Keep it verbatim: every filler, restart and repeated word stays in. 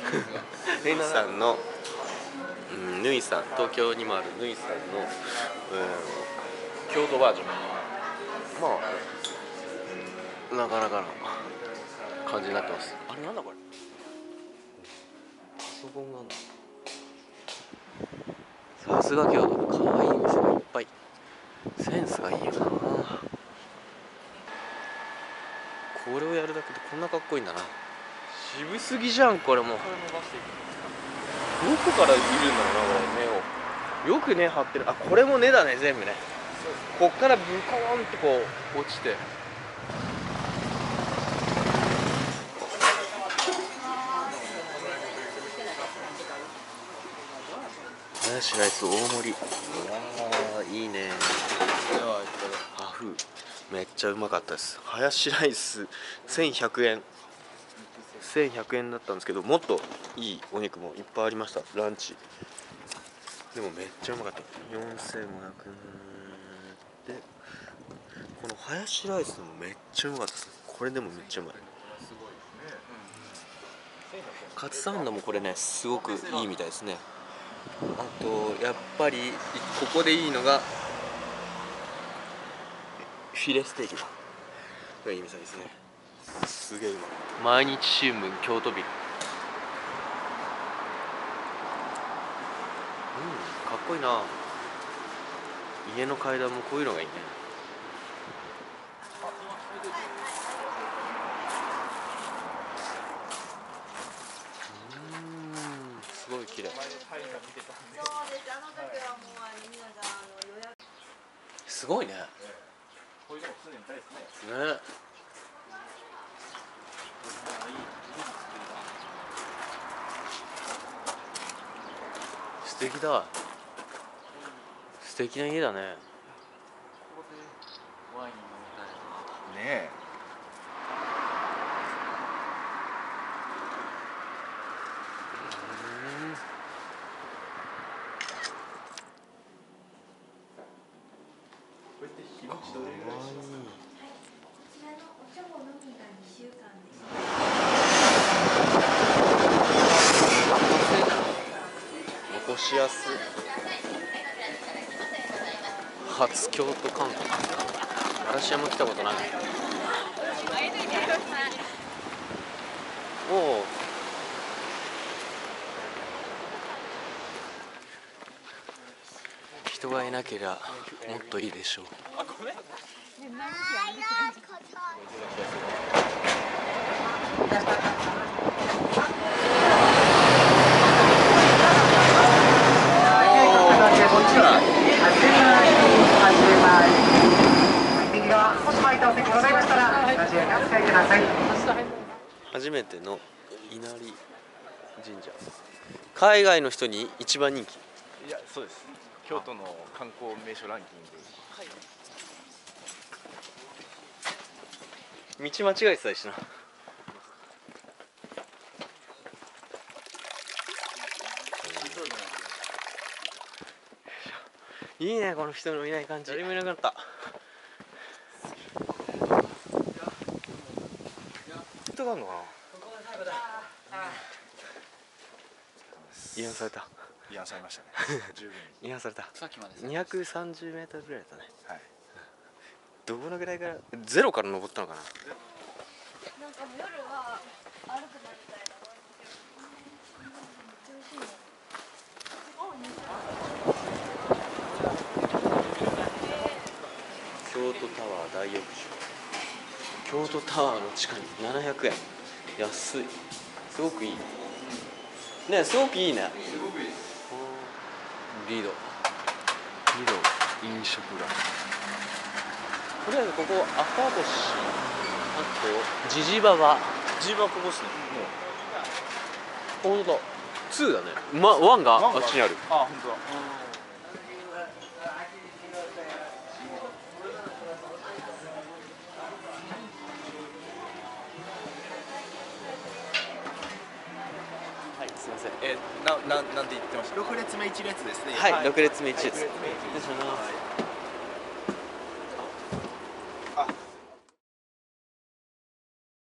ヌイさんの、うん、ヌイさん、東京にもあるヌイさんの、うん、京都バージョン。まあなかなかの感じになってます。あれなんだこれ、パソコンなんだ。さすが京都、かわいい店がいっぱい。センスがいいよな。これをやるだけでこんなかっこいいんだな。渋すぎじゃんこれも。どこからいるんだろうなこれ、根を。よく根張ってる。あ、これも根だね全部ね。こっからブコーンってこう落ちて。ハヤシライス大盛り。うわーいいね。ハフめっちゃうまかったです。ハヤシライスせんひゃくえんせんひゃくえんだったんですけど、もっといいお肉もいっぱいありました。ランチでもめっちゃうまかった。よんせんごひゃくえんで、このハヤシライスもめっちゃうまかったです。これでもめっちゃうまい。カツサンドもこれねすごくいいみたいですね。あとやっぱりここでいいのがフィレステーキだがいいみたいですね。すげえうまい。毎日新聞京都ビル。うん、かっこいいな。家の階段もこういうのがいいね。うん、すごい綺麗。すごいね。こういうの常に見たいですね。ね。素敵だ。素敵な家だね。ここでワイン飲みたいねえ。こうやって日持ちどれぐらいしますか？こちらのお茶ものみがにしゅうかんです。残しやすい。初京都観光。嵐山来たことない。おお。人がいなければもっといいでしょう。あ、ごめん。初めての稲荷神社。海外の人に一番人気。 いや、そうです。京都の観光名所ランキング。 道間違えてたりしな。いいねこの人のいない感じ。誰もいなくなった。人があるのかな。違反された。 違反されましたね。十分違反された。にひゃくさんじゅうメートルぐらいだったね。はい。どのぐらいからゼロから登ったのかな。なんかもう夜は歩くなみたいな。京都タワー大浴場。京都タワーの地下にななひゃくえん。安い。すごくいいね。すごくいいね。リドリド飲食街。とりあえずここ赤星、あとジジババ。 ジーバーここですね。 もうほんとだ。ツーだね。ま、ワンがあっちにある。 あ、本当だ。 はい、すみません。 え、な、な、なんて言ってました。六列目一列ですね。 はい、六列目一列。失礼します。